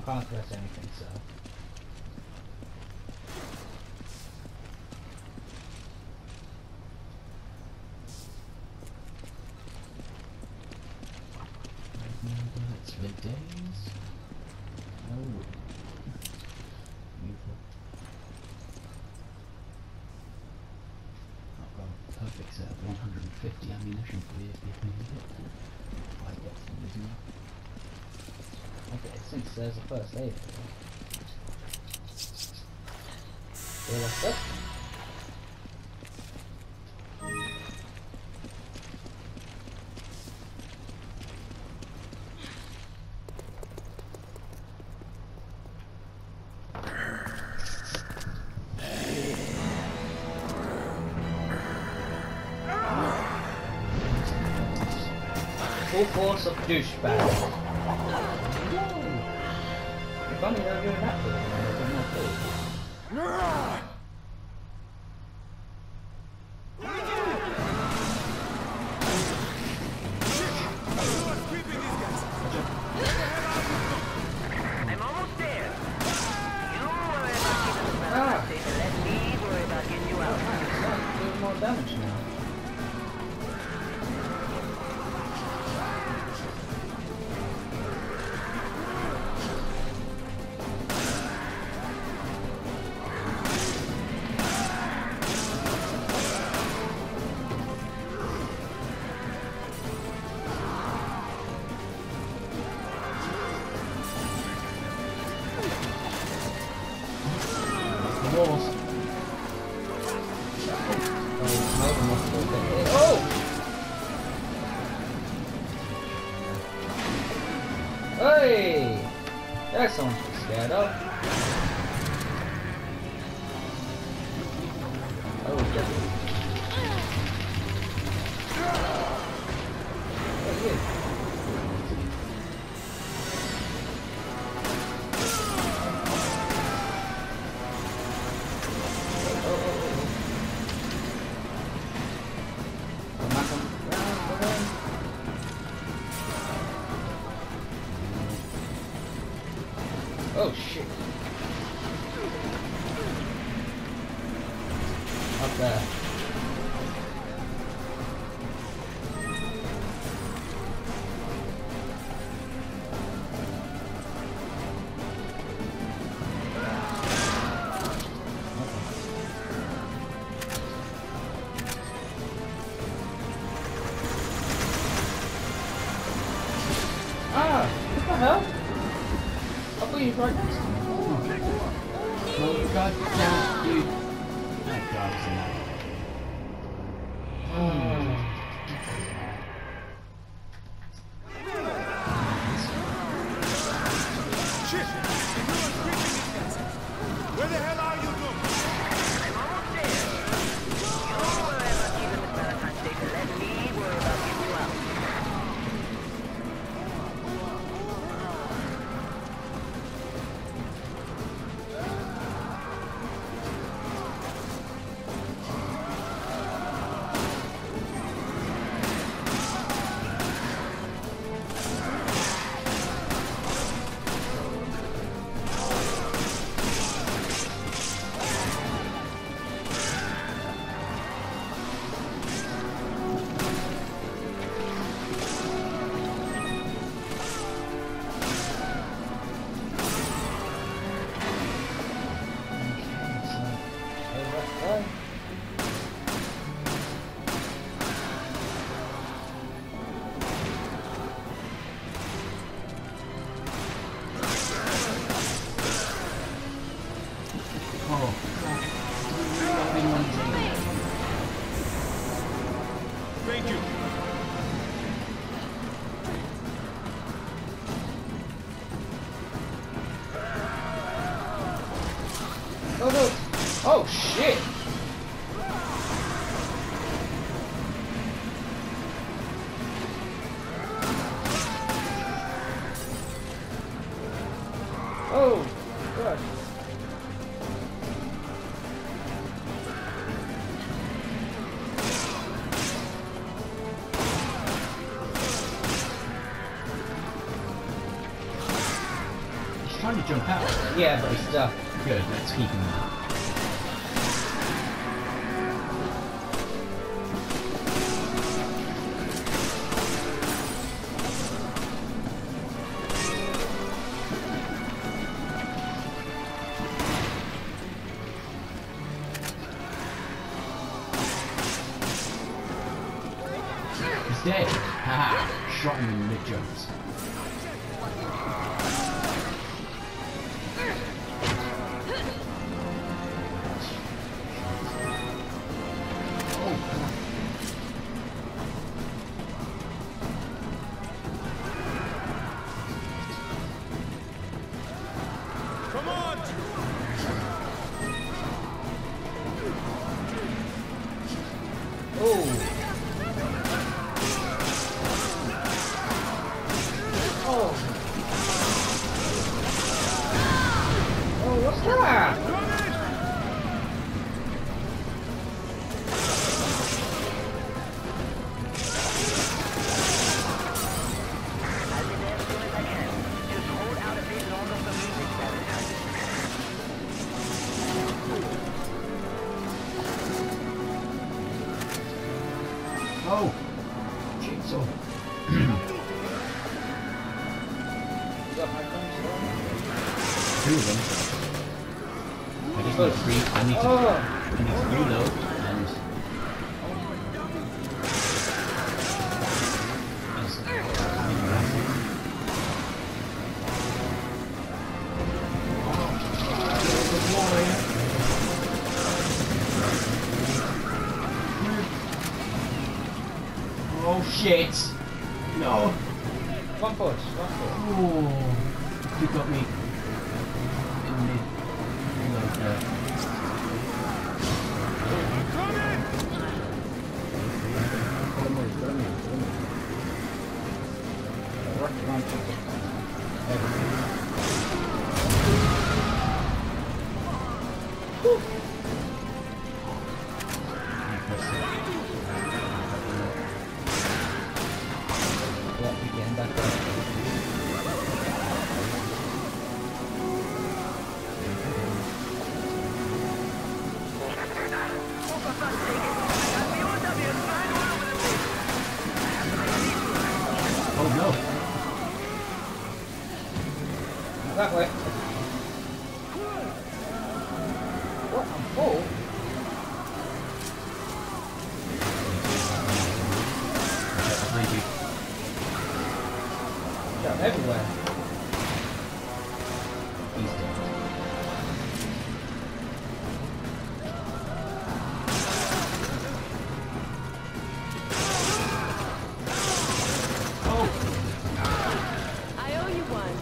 can't press anything, so. Bullets for days. Oh. Beautiful. I've got a perfect set of 150 ammunition for you if you need it. I get some, isn't it? Okay, since there's a first aid here. Feel like that? Full force of douchebag. It's funny they're doing that for them, they're not cool. I'm almost there. You worry about keeping the battle safe and let me worry about getting you out. It's doing more damage now. Oh! Hey! That's something to be scared of. Oh, definitely. What are you? Oh shit. Up there. Ah! What the hell? I thought you were right next to me. Oh, goddamn dude. That dog's in that. Shit! Where the hell are you doing? I'm almost there. You worry about keeping the battle safe and let me worry about getting you out. Thank you. Oh no! Oh shit! Oh god! trying to jump out. Yeah, but he's stuck. Good, let's keep him out. He's dead. Haha. Shot him in mid-jumps. Come on! Oh. Oh. Oh, what's that? I'll be there as soon as I can. Just hold out a bit longer for me, Miss Valentine. Oh! Jigsaw. You got my thumbs Two of them. I just need to free. I need to reload and. Oh shit! No! One push, one push. Oh, you got me in mid reload there. Yeah, we can back up. Oh no! That way. What? I'm full? Behind you. Yeah, everywhere. He's dead. Oh! I owe you one.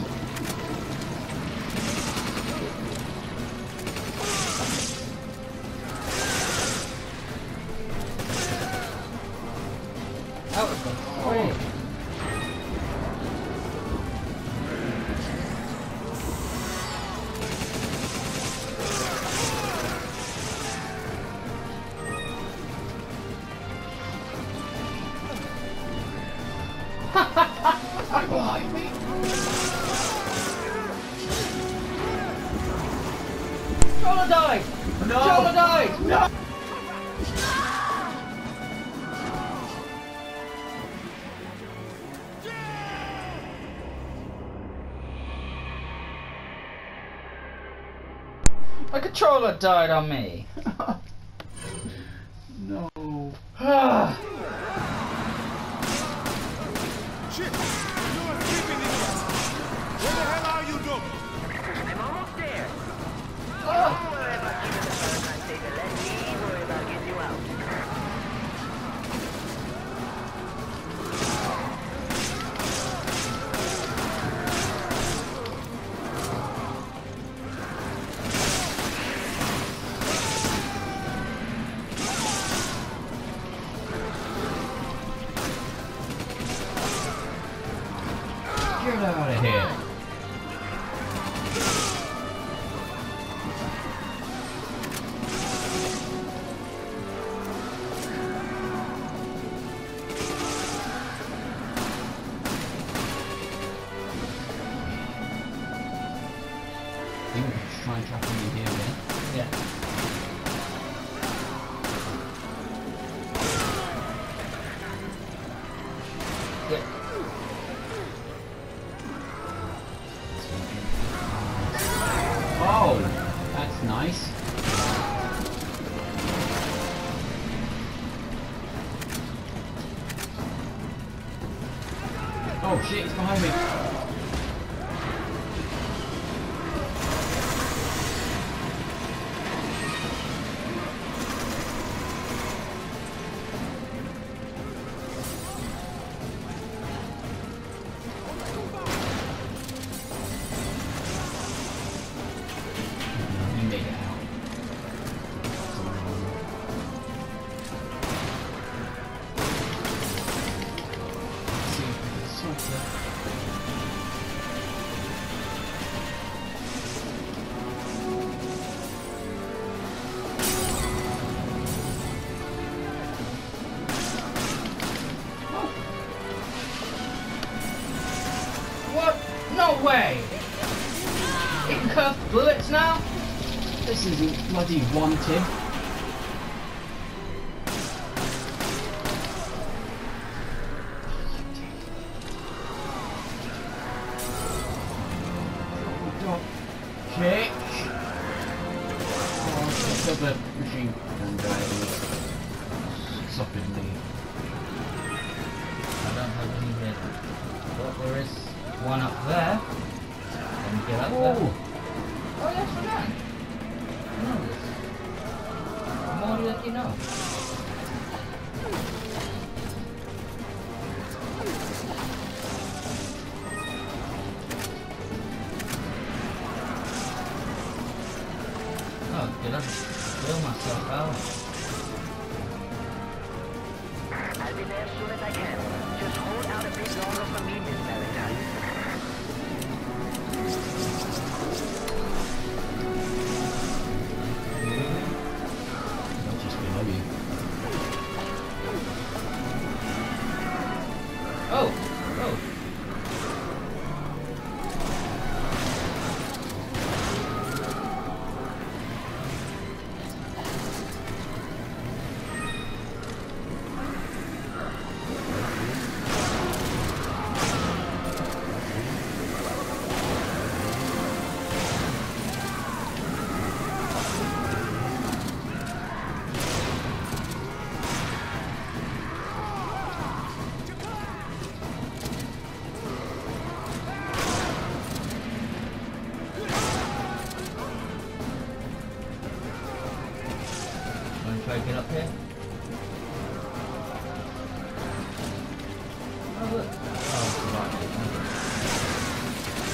That was the point. Behind me! Troller died! No! Troller died! No! My controller died on me. No. Shit! You're keeping it! Where the hell are you, Doc? I'm almost there. Don't worry about keeping the Valentine safe. Let me worry about getting you out. Get out of here! think we could try and trap him in here again. Yeah. Yeah. Oh, that's nice. Oh shit, it's behind me. You make it out. See if we can sort it. What? No way! It curved bullets now? This isn't bloody wanted. Drop kick. Oh, it's the machine gun guy sopping me. I don't have any here. But there is one up there. Let me get up there. Oh yes, we can. I know this. The more that you know. Oh, did I fill myself out? I'll be there as soon as I can. Just hold out a bit longer for me, Miss Valentine. Not just below you. Oh! Oh! Wanna try to get up here? Oh look! Oh, right.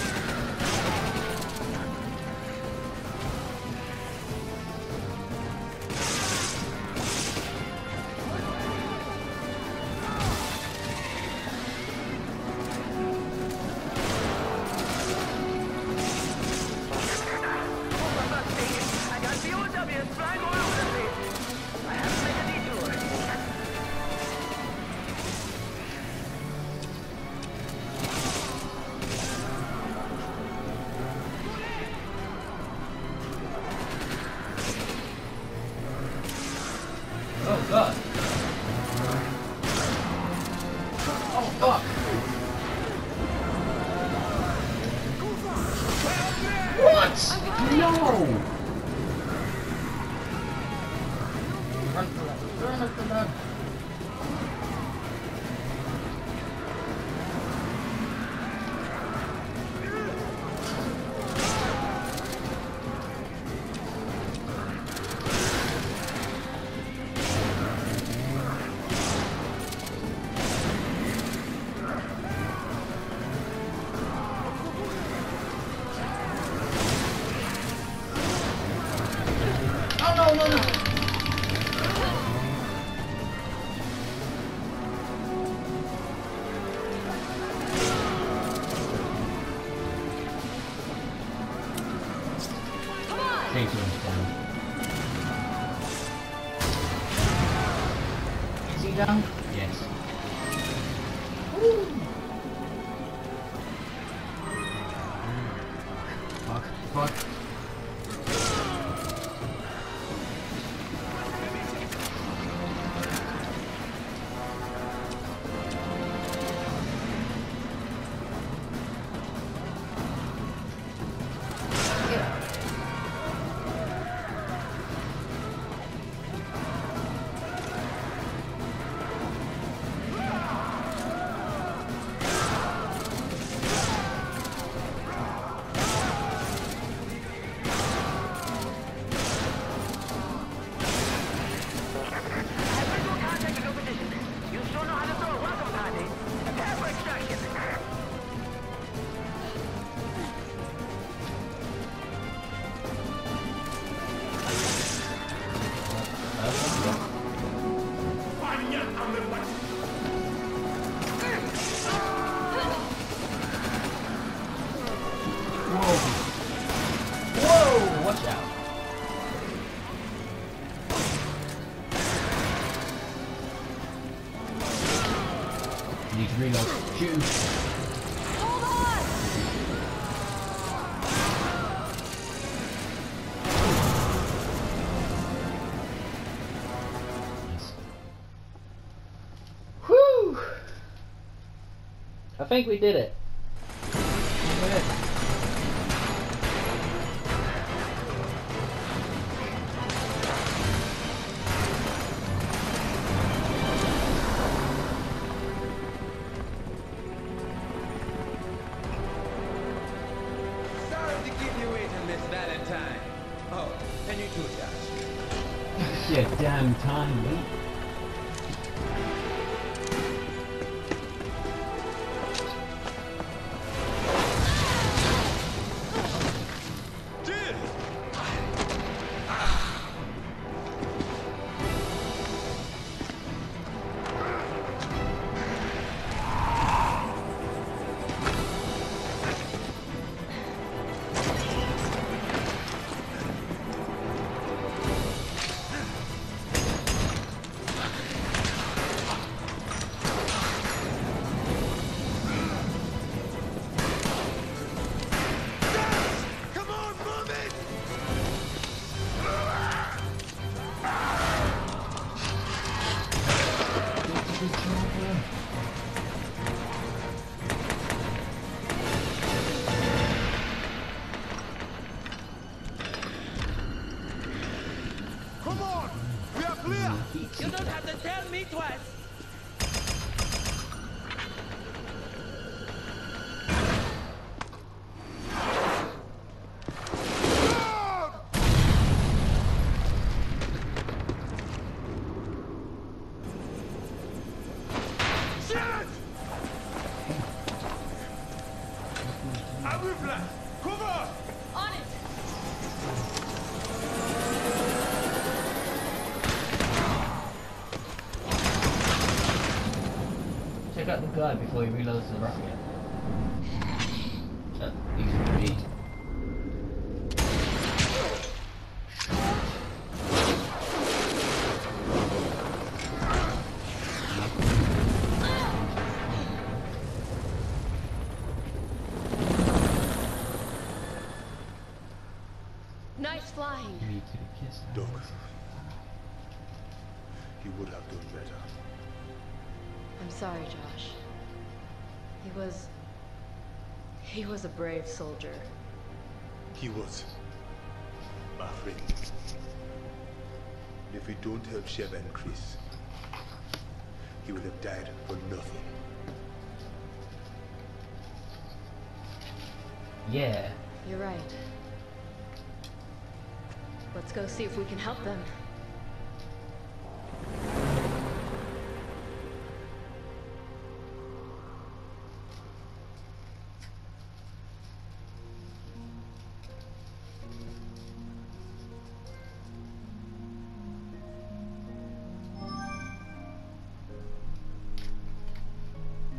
I got POWs flying all over the place. I have to make a detour. Oh god! Oh fuck! What? No! Run for that! Run for that! Oh no no no! Chainsaw down. Is he down? Yes. Fuck. Fuck. out. Need to reload. Shoot. Hold on! Whew! I think we did it. Sorry to keep you waiting, Miss Valentine. Oh, and you too, Josh. Yeah, damn time, mate. Jill! Come on, move it! Come on! We are clear! You don't have to tell me twice. Shit! I will fly! Cover! On it! Check out the guy before he reloads the rocket. He's ready. Nice flying. Me to the kiss. Doc, you would have done better. I'm sorry, Josh. He was a brave soldier. He was my friend. If we don't help Sheva and Chris, he will have died for nothing. Yeah. You're right. Let's go see if we can help them.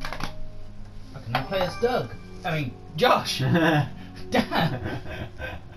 I can now play as Doug. I mean, Josh. Damn.